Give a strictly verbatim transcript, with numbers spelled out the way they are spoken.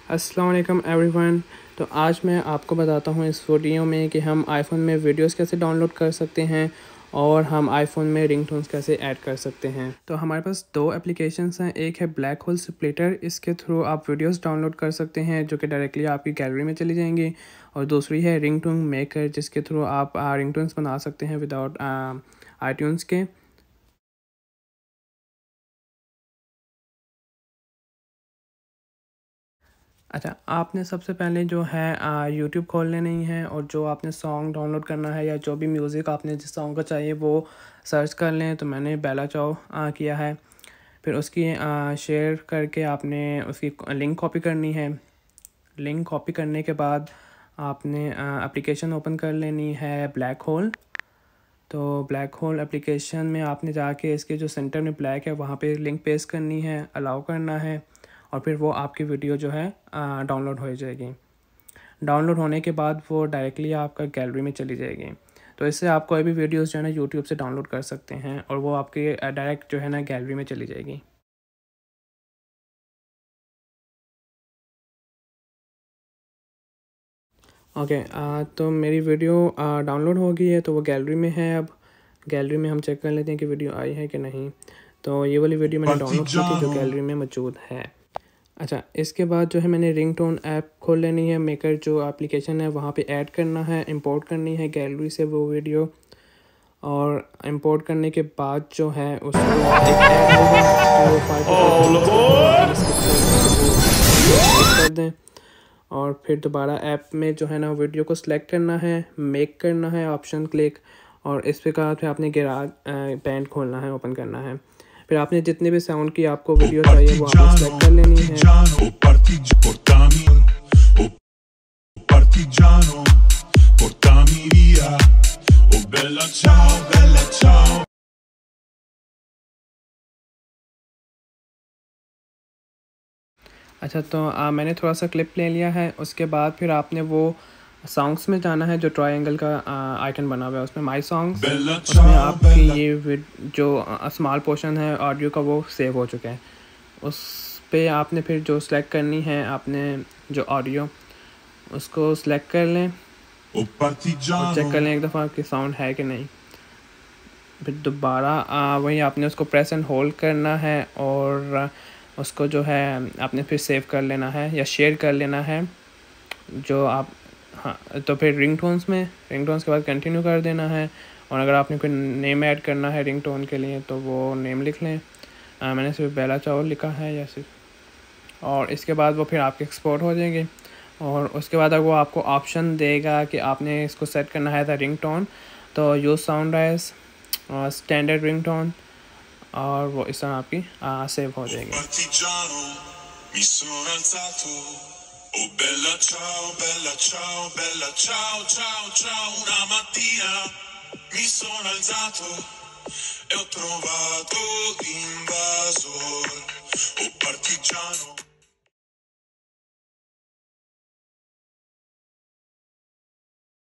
अस्सलाम वालेकुम एवरीवन। तो आज मैं आपको बताता हूँ इस वीडियो में कि हम आईफोन में वीडियोस कैसे डाउनलोड कर सकते हैं और हम आईफोन में रिंगटोन्स कैसे ऐड कर सकते हैं। तो हमारे पास दो एप्लीकेशंस हैं, एक है ब्लैक होल स्प्लिटर, इसके थ्रू आप वीडियोस डाउनलोड कर सकते हैं जो कि डायरेक्टली आपकी गैलरी में चली जाएंगी, और दूसरी है रिंगटोन मेकर जिसके थ्रू आप रिंगटोन्स बना सकते हैं विदाउट आईट्यून्स के। अच्छा, आपने सबसे पहले जो है यूट्यूब खोल लेनी है और जो आपने सॉन्ग डाउनलोड करना है या जो भी म्यूज़िक आपने जिस सॉन्ग का चाहिए वो सर्च कर लें। तो मैंने बेला चाओ आ, किया है। फिर उसकी आ, शेयर करके आपने उसकी लिंक कॉपी करनी है। लिंक कॉपी करने के बाद आपने एप्लीकेशन ओपन कर लेनी है ब्लैक होल। तो ब्लैक होल एप्लीकेशन में आपने जाके इसके जो सेंटर में ब्लैक है वहाँ पे लिंक पेस्ट करनी है, अलाउ करना है, और फिर वो आपकी वीडियो जो है डाउनलोड हो जाएगी। डाउनलोड होने के बाद वो डायरेक्टली आपका गैलरी में चली जाएगी। तो इससे आप कोई भी वीडियोस जो है ना यूट्यूब से डाउनलोड कर सकते हैं और वो आपके डायरेक्ट जो है ना गैलरी में चली जाएगी। ओके, तो मेरी वीडियो डाउनलोड हो गई है, तो वो गैलरी में है। अब गैलरी में हम चेक कर लेते हैं कि वीडियो आई है कि नहीं। तो ये वाली वीडियो मैंने डाउनलोड की थी जो गैलरी में मौजूद है। अच्छा, इसके बाद जो है मैंने रिंगटोन ऐप खोल लेनी है। मेकर जो एप्लीकेशन है वहाँ पे ऐड करना है, इंपोर्ट करनी है गैलरी से वो वीडियो, और इंपोर्ट करने के बाद जो है उसको एक ऐड होगा कर दें, और फिर दोबारा ऐप में जो है ना वीडियो को सिलेक्ट करना है, मेक करना है, ऑप्शन क्लिक, और इस प्रकार फिर आपने गैराज बैंड खोलना है, ओपन करना है। फिर आपने जितने भी साउंड की आपको वीडियो चाहिए वो आपने सेलेक्ट कर लेनी है। अच्छा, तो आ, मैंने थोड़ा सा क्लिप ले लिया है। उसके बाद फिर आपने वो सॉन्ग्स में जाना है जो ट्रायंगल का आइकन बना हुआ है, उसमें माई सॉन्ग्स, उसमें आपकी ये जो स्मॉल पोर्शन है ऑडियो का वो सेव हो चुका है। उस पे आपने फिर जो सेलेक्ट करनी है आपने जो ऑडियो, उसको सेलेक्ट कर लें और चेक कर लें एक दफ़ा कि साउंड है कि नहीं। फिर दोबारा वही आपने उसको प्रेस एंड होल्ड करना है और उसको जो है आपने फिर सेव कर लेना है या शेयर कर लेना है जो आप। हाँ, तो फिर रिंगटोन्स में रिंगटोन्स के बाद कंटिन्यू कर देना है, और अगर आपने कोई नेम ऐड करना है रिंगटोन के लिए तो वो नेम लिख लें। आ, मैंने सिर्फ बेला चाओ लिखा है या सिर्फ, और इसके बाद वो फिर आपके एक्सपोर्ट हो जाएंगे। और उसके बाद वो आपको ऑप्शन देगा कि आपने इसको सेट करना है द रिंगटोन, तो use sound as standard ringtone, और वो इस तरह आपकी आ, सेव हो जाएगी। Oh bella ciao, bella ciao, bella ciao, ciao, ciao. Una mattina mi sono alzato e ho trovato in